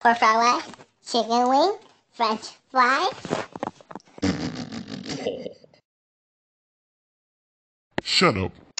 Por favor, chicken wing, French fries. Shut up.